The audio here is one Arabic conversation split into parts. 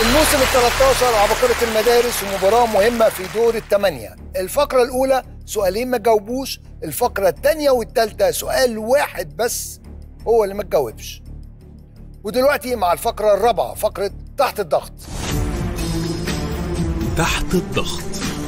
الموسم ال13 عباقرة المدارس ومباراة مهمة في دور الثمانية. الفقرة الأولى سؤالين ما تجاوبوش، الفقرة الثانية والثالثة سؤال واحد بس هو اللي ما تجاوبش. ودلوقتي مع الفقرة الرابعة، فقرة تحت الضغط. تحت الضغط.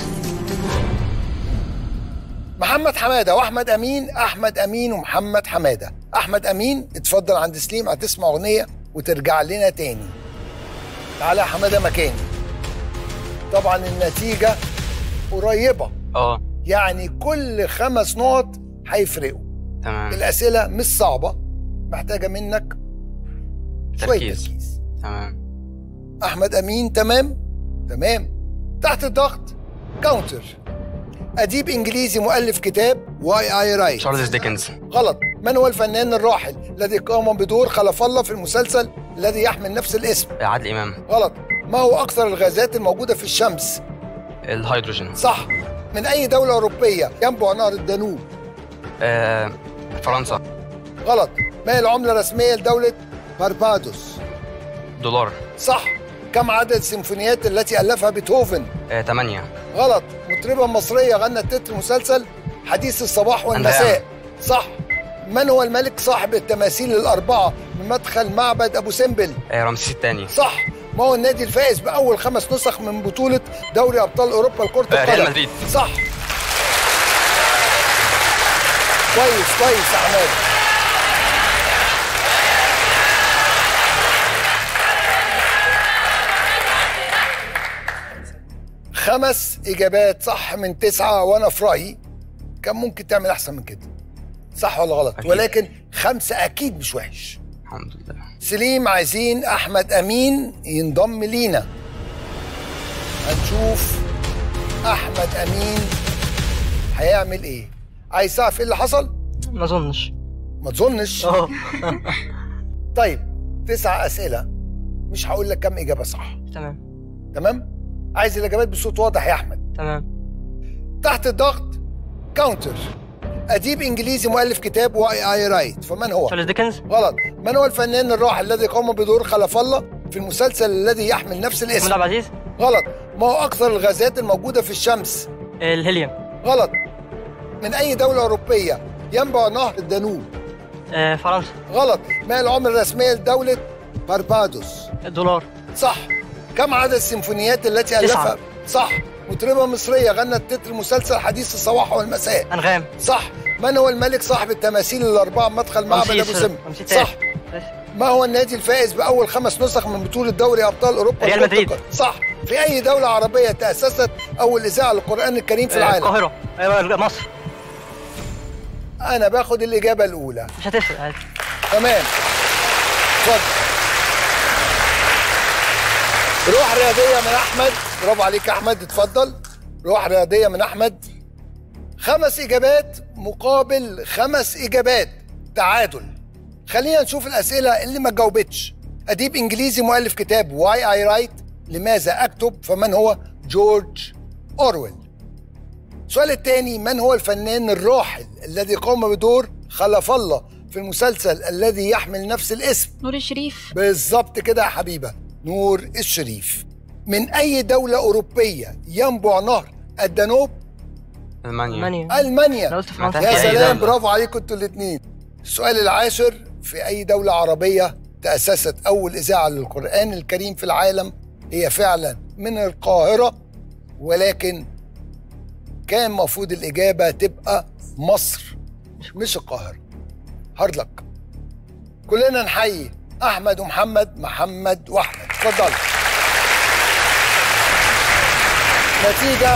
محمد حمادة وأحمد أمين، أحمد أمين ومحمد حمادة. أحمد أمين اتفضل عند سليم، هتسمع أغنية وترجع لنا تاني. تعالى يا حمادة مكاني. طبعا النتيجة قريبة، يعني كل 5 نقط هيفرقوا. تمام. الأسئلة مش صعبة، محتاجة منك شوية تركيز. تمام. أحمد أمين تمام؟ تمام. تحت الضغط كاونتر. أديب إنجليزي مؤلف كتاب واي اي رايت. تشارلز ديكنز. غلط. من هو الفنان الراحل الذي قام بدور خلف الله في المسلسل الذي يحمل نفس الاسم؟ عادل إمام. غلط. ما هو أكثر الغازات الموجودة في الشمس؟ الهيدروجين. صح. من أي دولة أوروبية ينبع نهر الدانوب؟ فرنسا. غلط. ما هي العملة الرسمية لدولة باربادوس؟ دولار. صح. كم عدد السيمفونيات التي ألفها بيتهوفن؟ 8. غلط. مطربة مصرية غنت تتر مسلسل حديث الصباح والمساء. صح. من هو الملك صاحب التماثيل الأربعة من مدخل معبد أبو سمبل؟ رمسيس الثاني. صح. ما هو النادي الفائز بأول 5 نسخ من بطولة دوري أبطال أوروبا لكرة القدم؟ ريال مدريد. صح. كويس يا حماد. 5 إجابات صح من 9، وأنا في رأيي كان ممكن تعمل أحسن من كده. صح ولا غلط؟ أكيد. ولكن 5 أكيد مش وحش. الحمد لله. سليم عايزين أحمد أمين ينضم لينا. هنشوف أحمد أمين هيعمل إيه. عايز تعرف إيه اللي حصل؟ ما اظنش. ما تظنش؟ طيب 9 أسئلة، مش هقول لك كم إجابة صح. تمام؟ عايز الإجابات بصوت واضح يا أحمد. تمام. تحت الضغط كاونتر. أديب إنجليزي مؤلف كتاب واي اي رايت، فمن هو؟ تشارلز ديكنز. غلط. من هو الفنان الراحل الذي قام بدور خلف الله في المسلسل الذي يحمل نفس الاسم؟ محمود عبد العزيز. غلط. ما هو أكثر الغازات الموجودة في الشمس؟ الهيليوم. غلط. من أي دولة أوروبية ينبع نهر الدانوب؟ فرنسا. غلط. ما هي العملة الرسمية لدولة باربادوس؟ الدولار. صح. كم عدد السيمفونيات التي ألفها؟ صح. مطربة مصرية غنت تتر مسلسل حديث الصباح والمساء؟ أنغام. صح. من هو الملك صاحب التماثيل الأربعة مدخل معبد أبو سمبل؟ صح. ما هو النادي الفائز بأول 5 نسخ من بطولة دوري أبطال أوروبا؟ ريال مدريد. صح. في أي دولة عربية تأسست أول إذاعة للقرآن الكريم في العالم؟ القاهرة. أيوة مصر. أنا باخد الإجابة الأولى. مش هتفرق عادي. تمام. اتفضل. روح رياضية من أحمد. برافو عليك يا أحمد، اتفضل. روح رياضية من أحمد. 5 إجابات مقابل 5 إجابات، تعادل. خلينا نشوف الأسئلة اللي ما جاوبتش. أديب إنجليزي مؤلف كتاب واي اي رايت، لماذا أكتب، فمن هو؟ جورج أورويل. السؤال الثاني، من هو الفنان الراحل الذي قام بدور خلف الله في المسلسل الذي يحمل نفس الاسم؟ نور الشريف. بالظبط كده يا حبيبة، نور الشريف. من أي دولة أوروبية ينبع نهر الدانوب؟ ألمانيا. أنا قلت فرنسا. يا سلام، برافو عليكم انتوا الاثنين. السؤال العاشر، في أي دولة عربية تأسست أول إذاعة للقرآن الكريم في العالم؟ هي فعلا من القاهرة، ولكن كان المفروض الإجابة تبقى مصر مش القاهرة. هارد لك. كلنا نحيي أحمد ومحمد، محمد وأحمد. اتفضلوا. نتيجة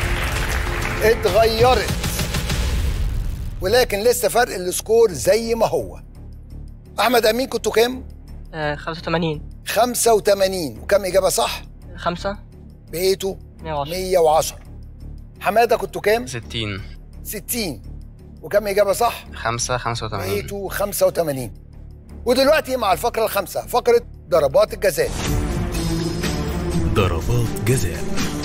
اتغيرت، ولكن لسه فرق السكور زي ما هو. أحمد أمين كنتوا كام؟ 85. 85. وكم إجابة صح؟ 5. بقيتوا 110. 110. حمادة كنتوا كام؟ 60. 60. وكم إجابة صح؟ 85. بقيتوا 85. ودلوقتي مع الفقرة الخامسة، فقرة ضربات الجزاء. ضربات جزاء.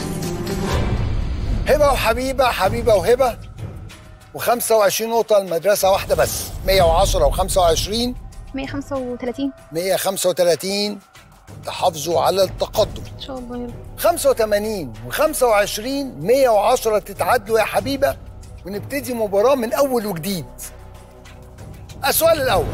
هبة وحبيبة، حبيبة وهبة، و25 نقطة المدرسة واحدة بس. 110 و25 135. 135 تحافظوا على التقدم. ان شاء الله يا رب. 85 و25 110 تتعادلوا يا حبيبه، ونبتدي مباراه من اول وجديد. السؤال الاول،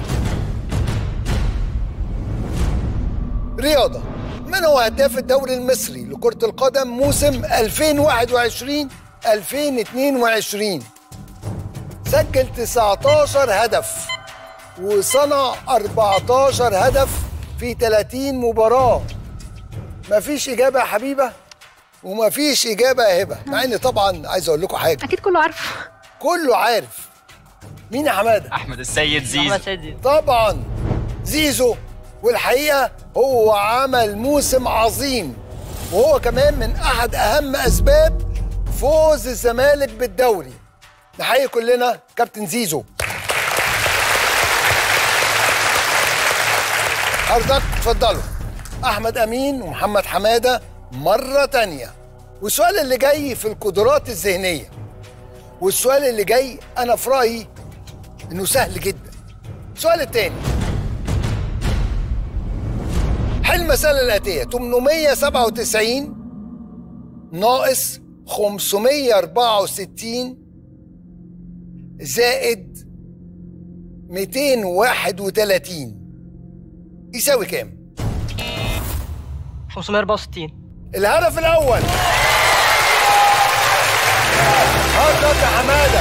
رياضه. من هو هداف الدوري المصري لكره القدم موسم 2021 2022؟ سجل 19 هدف وصنع 14 هدف في 30 مباراة. مفيش إجابة يا حبيبة ومفيش إجابة يا هبة، مع إن طبعًا عايز أقول لكم حاجة. اكيد كله عارفه. كله عارف. مين يا حمادة؟ احمد السيد زيزو. أحمد سيد زيزو. طبعًا زيزو، والحقيقة هو عمل موسم عظيم، وهو كمان من أحد أهم أسباب فوز الزمالك بالدوري. نحيي كلنا كابتن زيزو. حضرتك اتفضلوا. احمد امين ومحمد حماده مره تانية. والسؤال اللي جاي في القدرات الذهنيه، والسؤال اللي جاي انا في رايي انه سهل جدا. السؤال التاني، حل المساله الاتيه: 897 ناقص 564 زائد 231 يساوي كام؟ 564. الهدف الأول. هدف يا حمادة.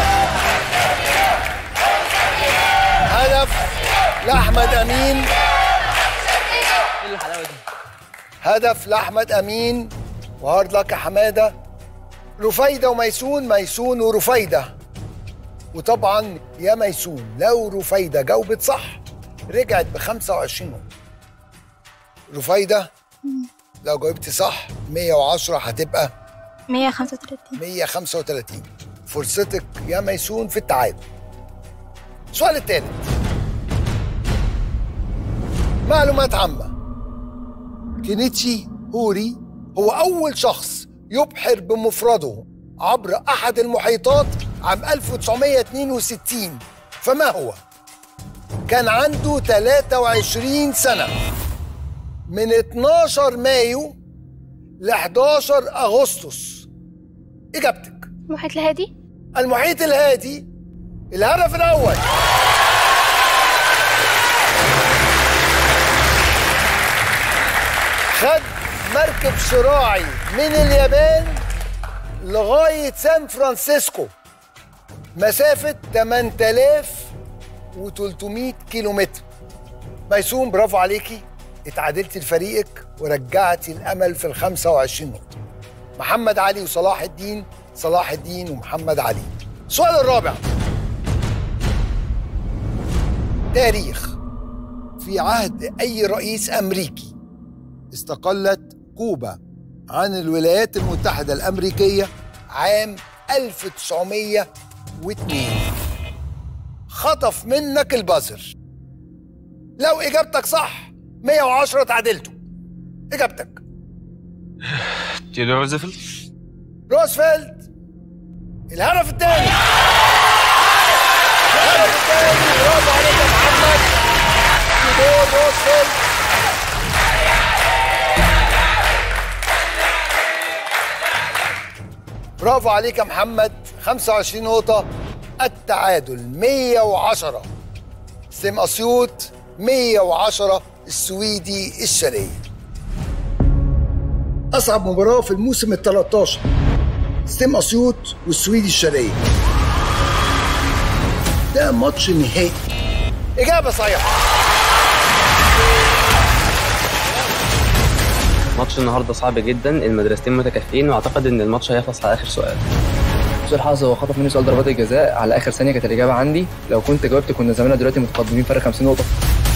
هدف لأحمد أمين. ايه الحلاوة دي؟ هدف لأحمد أمين وهارد لك يا حمادة. رفيدة وميسون، ميسون ورفيدة. وطبعا يا ميسون لو رفيدة جاوبت صح رجعت ب 25 نقطة. رفيدة لو جاوبتي صح 110 هتبقى 135. 135. فرصتك يا ميسون في التعادل. السؤال الثالث، معلومات عامة. كينيتشي هوري هو أول شخص يبحر بمفرده عبر أحد المحيطات عام 1962، فما هو؟ كان عنده 23 سنة، من 12 مايو ل 11 أغسطس. إجابتك؟ المحيط الهادي. المحيط الهادي. الهدف الأول. خد مركب شراعي من اليابان لغاية سان فرانسيسكو، مسافة 8300 كيلومتر. ميسون برافو عليكي، اتعادلتي لفريقك ورجعتي الأمل في 25 نقطة. محمد علي وصلاح الدين، صلاح الدين ومحمد علي. السؤال الرابع، تاريخ. في عهد أي رئيس أمريكي استقلت كوبا عن الولايات المتحدة الأمريكية عام 1902؟ خطف منك البازر. لو إجابتك صح 110 تعادلته. إجابتك؟ تيودور روزفلت. روزفلت. الهدف الثاني. الهدف الثاني. برافو عليك يا محمد. تيودور روزفلت. برافو عليك يا محمد. 25 نقطة. التعادل 110. سيم أسيوط 110 السويدي الشرقية. أصعب مباراة في الموسم ال13، سيم أسيوط والسويدي الشرقية. ده ماتش نهائي. إجابة صحيحة. ماتش النهارده صعب جدا، المدرستين متكافئين واعتقد ان الماتش هيخلص على اخر سؤال. سوء الحظ هو خطف مني سؤال ضربات الجزاء على اخر ثانيه، كانت الاجابه عندي. لو كنت جاوبت كنا زماننا دلوقتي متقدمين فرق 50 نقطه.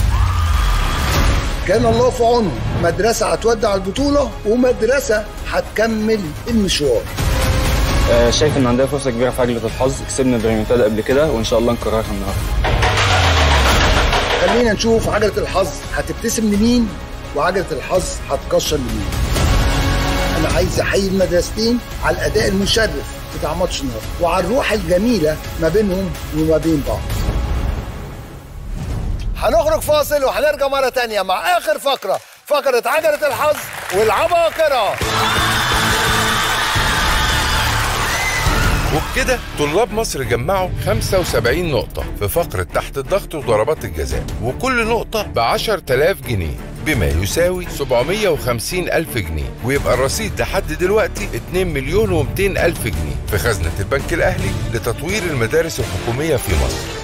كان الله في عونه. مدرسه هتودع البطوله ومدرسه هتكمل المشوار. شايف ان عندنا فرصه كبيره في عجله الحظ. كسبنا بريمونتادا قبل كده وان شاء الله نكررها النهارده. خلينا نشوف عجله الحظ هتبتسم لمين وعجله الحظ هتكشر لمين. انا عايز احيي المدرستين على الاداء المشرف بتاع ماتش النهارده وعلى الروح الجميله ما بينهم وما بين بعض. هنخرج فاصل وهنرجع مره تانية مع اخر فقره فقرة عجلة الحظ والعباقرة. وبكده طلاب مصر جمعوا 75 نقطة في فقرة تحت الضغط وضربات الجزاء، وكل نقطة ب10,000 جنيه بما يساوي 750,000 جنيه، ويبقى الرصيد لحد دلوقتي 2,200,000 جنيه في خزنة البنك الأهلي لتطوير المدارس الحكومية في مصر.